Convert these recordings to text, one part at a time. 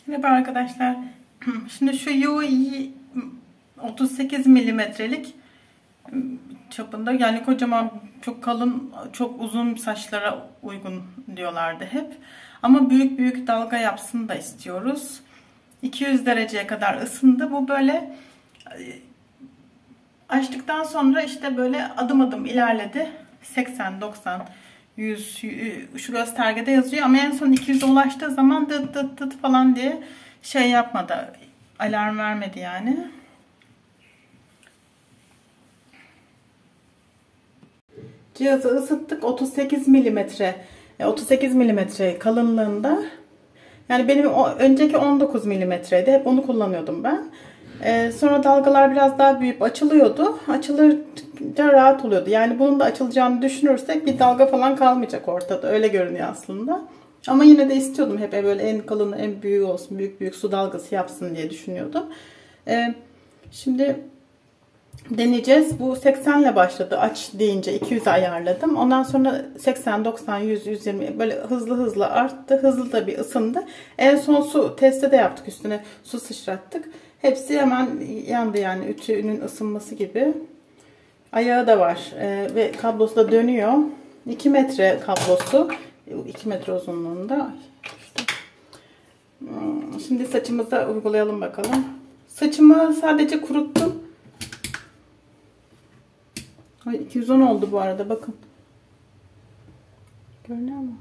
Merhaba arkadaşlar. Şimdi şu UI 38 milimetrelik çapında, yani kocaman, çok kalın, çok uzun saçlara uygun diyorlardı hep. Ama büyük büyük dalga yapsın da istiyoruz. 200 dereceye kadar ısındı. Bu böyle açtıktan sonra işte böyle adım adım ilerledi. 80, 90, 100 şu göstergede yazıyor ama en son 200'e ulaştığı zaman dıt dıt dıt falan diye şey yapmadı. Alarm vermedi yani. Cihazı ısıttık. 38 milimetre 38 milimetre kalınlığında. Yani benim önceki 19 milimetreydi. Hep onu kullanıyordum ben. Sonra dalgalar biraz daha büyüyüp açılıyordu. Açılınca rahat oluyordu. Yani bunun da açılacağını düşünürsek bir dalga falan kalmayacak ortada. Öyle görünüyor aslında. Ama yine de istiyordum hep böyle en kalını, en büyüğü olsun. Büyük büyük su dalgası yapsın diye düşünüyordum. Şimdi deneyeceğiz. Bu 80 ile başladı. Aç deyince 200'e ayarladım. Ondan sonra 80, 90, 100, 120 böyle hızlı hızlı arttı. Hızlı da bir ısındı. En son su testi de yaptık. Üstüne su sıçrattık. Hepsi hemen yandı, yani ütünün ısınması gibi. Ayağı da var. Ve kablosu da dönüyor. 2 metre kablosu. 2 metre uzunluğunda. Şimdi saçımıza uygulayalım bakalım. Saçımı sadece kuruttum. 210 oldu bu arada, bakın. Görünüyor mu?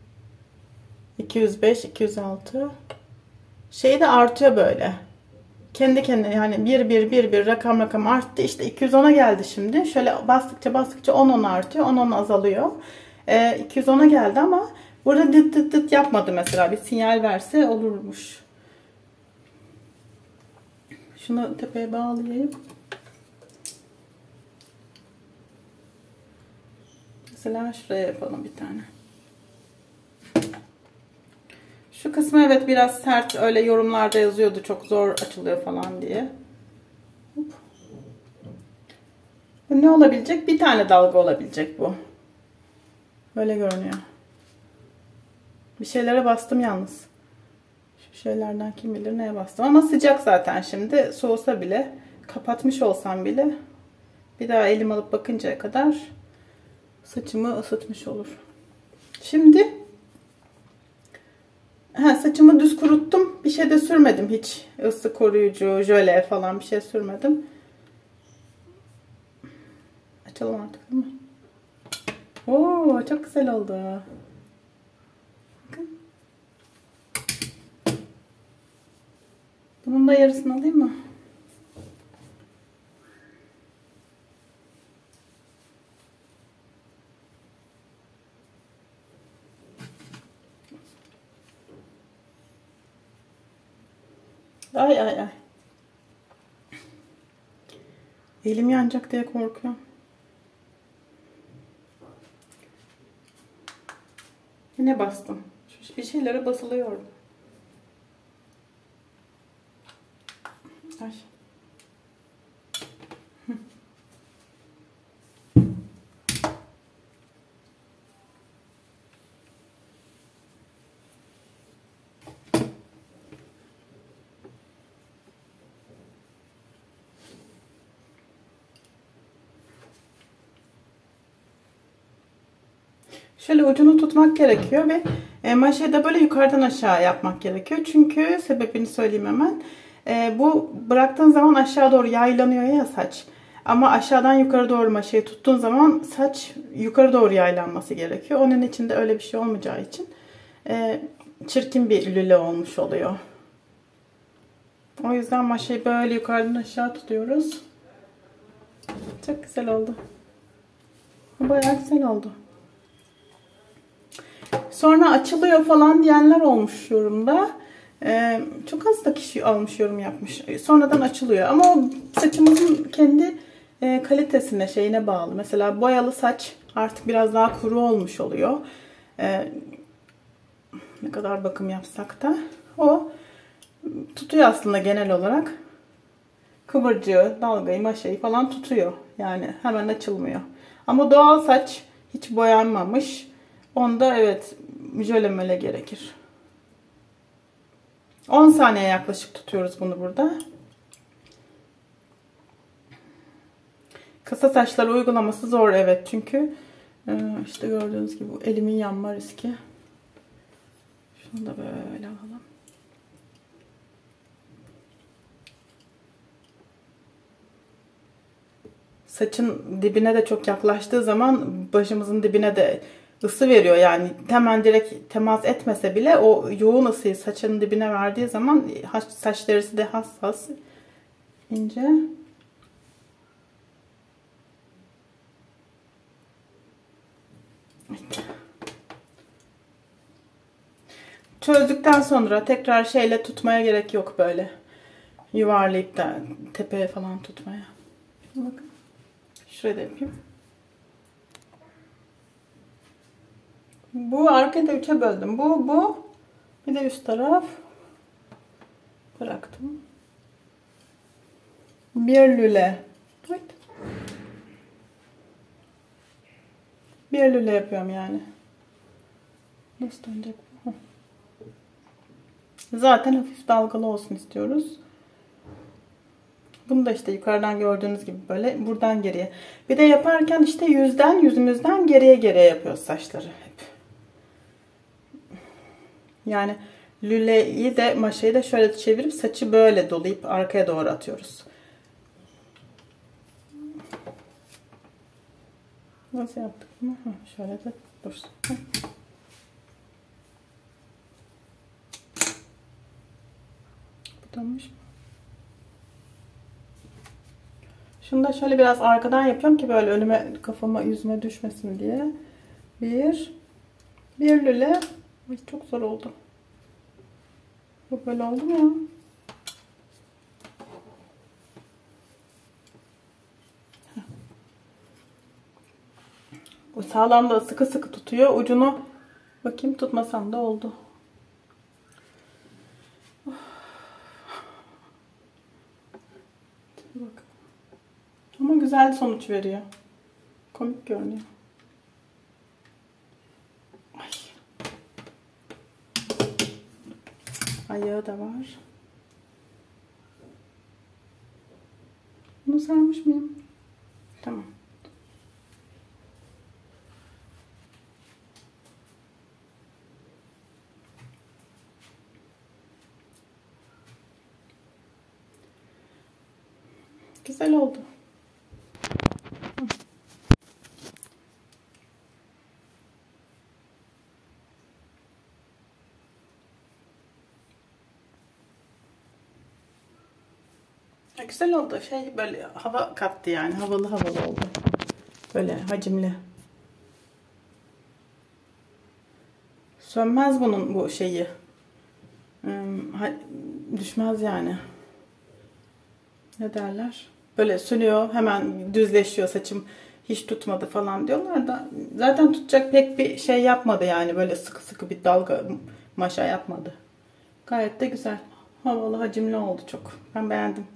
205, 206. Şey de artıyor böyle. Kendi kendine, yani bir rakam arttı. İşte 210'a geldi şimdi. Şöyle bastıkça 10 artıyor. 10 azalıyor. 210'a geldi ama burada dıt dıt dıt yapmadı mesela. Bir sinyal verse olurmuş. Şunu tepeye bağlayayım. Mesela şuraya yapalım bir tane. Şu kısmı evet biraz sert, öyle yorumlarda yazıyordu çok zor açılıyor falan diye. Bu ne olabilecek? Bir tane dalga olabilecek bu. Böyle görünüyor. Bir şeylere bastım yalnız. Şu şeylerden kim bilir neye bastım. Ama sıcak zaten şimdi. Soğusa bile, kapatmış olsam bile bir daha elim alıp bakıncaya kadar saçımı ısıtmış olur. Şimdi saçımı düz kuruttum. Bir şey de sürmedim hiç. Isı koruyucu, jöle falan bir şey sürmedim. Açalım artık değil mi? Oo, çok güzel oldu. Bakın. Bunun da yarısını alayım mı? Ay ay ay. Elim yanacak diye korkuyorum. Yine bastım. Bir şeylere basılıyorum. Ay. Şöyle ucunu tutmak gerekiyor ve maşayı da böyle yukarıdan aşağı yapmak gerekiyor. Çünkü sebebini söyleyeyim hemen. Bu bıraktığın zaman aşağı doğru yaylanıyor ya saç. Ama aşağıdan yukarı doğru maşayı tuttuğun zaman saç yukarı doğru yaylanması gerekiyor. Onun için de öyle bir şey olmayacağı için çirkin bir lüle olmuş oluyor. O yüzden maşayı böyle yukarıdan aşağı tutuyoruz. Çok güzel oldu. Bayağı güzel oldu. Sonra açılıyor falan diyenler olmuş yorumda. Çok az da kişi almış, yorum yapmış. Sonradan açılıyor. Ama o saçımızın kendi kalitesine, şeyine bağlı. Mesela boyalı saç artık biraz daha kuru olmuş oluyor. Ne kadar bakım yapsak da o tutuyor aslında genel olarak. Kıvırcığı, dalgayı, maşayı falan tutuyor. Yani hemen açılmıyor. Ama doğal saç hiç boyanmamış. Onda evet jöle möle gerekir. 10 saniye yaklaşık tutuyoruz bunu burada. Kısa saçlara uygulaması zor, evet, çünkü işte gördüğünüz gibi bu elimin yanma riski. Şunu da böyle alalım. Saçın dibine de çok yaklaştığı zaman başımızın dibine de ısı veriyor. Yani hemen direkt temas etmese bile o yoğun ısıyı saçın dibine verdiği zaman saç derisi de hassas, ince. Çözdükten sonra tekrar şeyle tutmaya gerek yok, böyle yuvarlayıp da tepeye falan tutmaya. Bakın. Şuraya da yapayım. Bu arkada 3'e böldüm. Bu. Bir de üst taraf. Bıraktım. Bir lüle. Evet. Bir lüle yapıyorum yani. Nasıl dönecek bu? Zaten hafif dalgalı olsun istiyoruz. Bunu da işte yukarıdan gördüğünüz gibi böyle buradan geriye. Bir de yaparken işte yüzümüzden geriye yapıyoruz saçları hep. Yani lüleyi de maşayı da şöyle çevirip saçı böyle dolayıp arkaya doğru atıyoruz. Nasıl yaptık bunu? Şöyle de dursun. Bu dönmüş mü? Şunu da şöyle biraz arkadan yapıyorum ki böyle önüme, kafama, yüzüme düşmesin diye. Bir lüle. Ay, çok zor oldu. Bu böyle oldu mu ya? Bu sağlam da sıkı sıkı tutuyor. Ucunu bakayım, tutmasam da oldu. Bak. Ama güzel sonuç veriyor. Komik görünüyor. Ay. Ayağı da var. Bunu sarmış mıyım? Tamam. Güzel oldu. Güzel oldu. Şey, böyle hava kattı yani. Havalı oldu. Böyle hacimli. Sönmez bunun bu şeyi. Düşmez yani. Ne derler? Böyle sönüyor, hemen düzleşiyor, saçım hiç tutmadı falan diyorlar da zaten tutacak pek bir şey yapmadı yani, böyle sıkı sıkı bir dalga maşa yapmadı. Gayet de güzel. Havalı, hacimli oldu çok. Ben beğendim.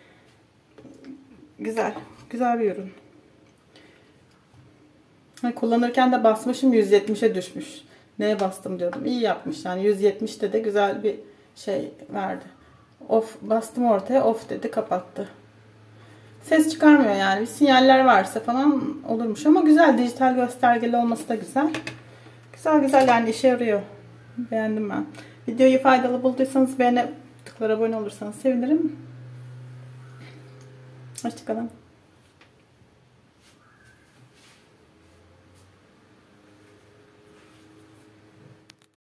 Güzel. Güzel bir ürün. Kullanırken de basmışım, 170'e düşmüş. Neye bastım diyordum. İyi yapmış yani, 170'te de güzel bir şey verdi. Off bastım ortaya, off dedi, kapattı. Ses çıkarmıyor yani. Bir sinyaller varsa falan olurmuş ama güzel, dijital göstergeli olması da güzel. Güzel yani, işe yarıyor. Beğendim ben. Videoyu faydalı bulduysanız beğenip tıklar, abone olursanız sevinirim. Hoşçakalın.